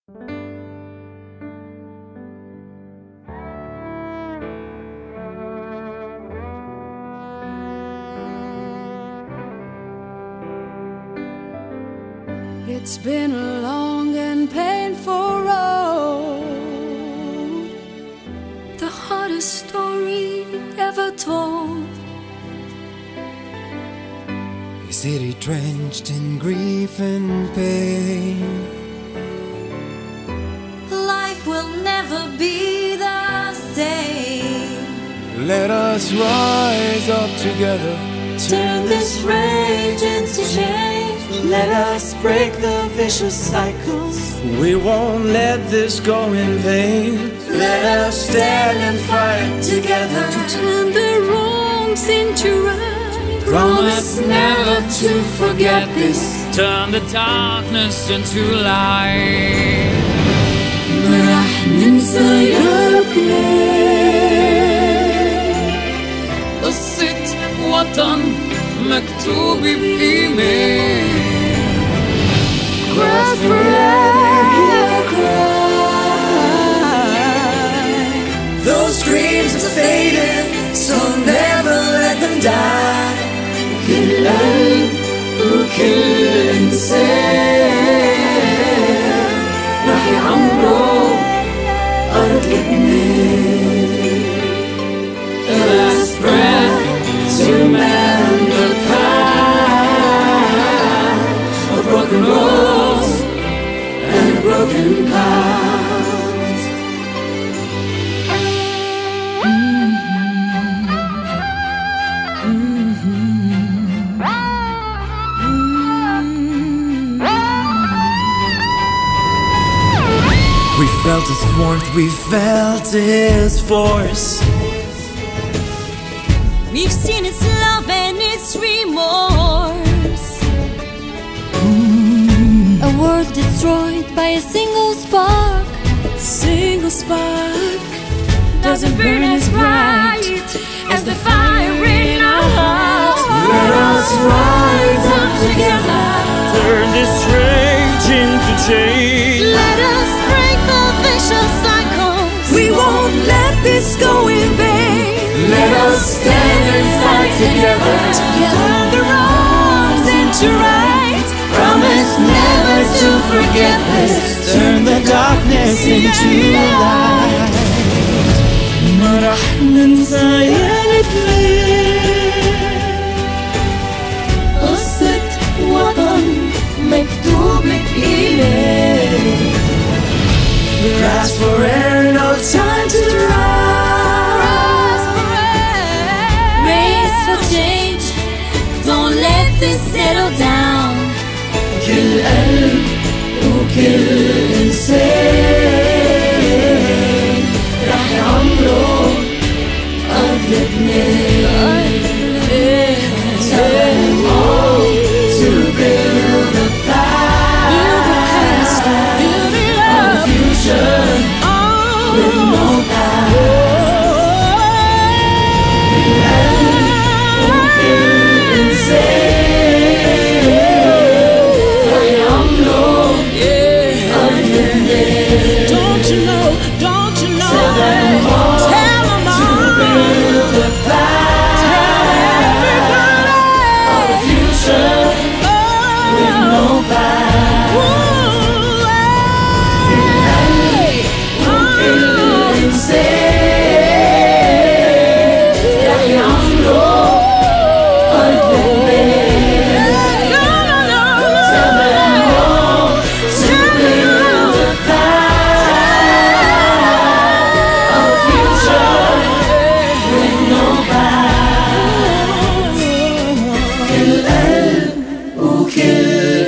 It's been a long and painful road, the hardest story ever told. A city drenched in grief and pain. Life will never be the same. Let us rise up together, Turn this rage into change. Let us break the vicious cycles. we won't let this go in vain. Let us stand and fight together To turn the wrongs into right. Promise never to forget this. Turn the darkness into light. ما راح ننسى يا بلاد قصة وطن مكتوب بإيمان. Grass forever cry. Those dreams are fading, so never let them die. كل قلب وكل إنسان راح يعمروا أرض لبنان. The last breath to mend the path of broken roads and broken paths. We felt his warmth, we felt his force. We've seen its love and its remorse. A world destroyed by a single spark. Single spark doesn't burn as bright as the fire in our hearts. Let us rise up together. Turn this rage into change. Let us break the vicious cycles. We won't let this go in vain. Let us stand and fight together. Turn the wrongs into right. Promise never to forget this. Turn the darkness into light. ما راح ننسى يا لبنان. قصة وطن مكتوب بإيمان. Grass for air, no time to dry. Race for change. Don't let this settle down. كل قلب وكل إنسان راح يعمروا أرض لبنان. Tell them all to build a path of a future with no past. كل قلب وكل إنسان راح يعمروا أرض لبنان. Don't you know? Don't you know? Tell them all Tell 'em to all. build a path of a future with no past. وكل إنسان راح يعمروا أرض لبنان. Tell them all to build a path of a future with no past. كل قلب وكل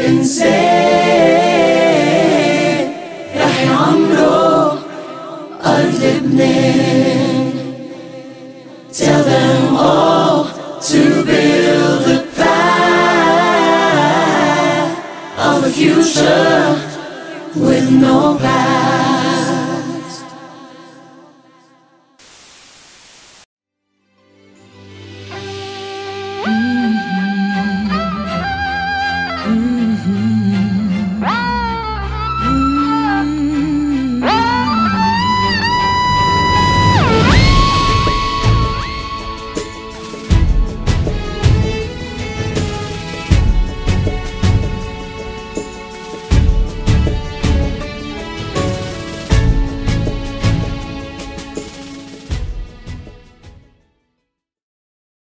إنسان راح يعمروا أرض لبنان. Tell them all to build a path of a future with no past.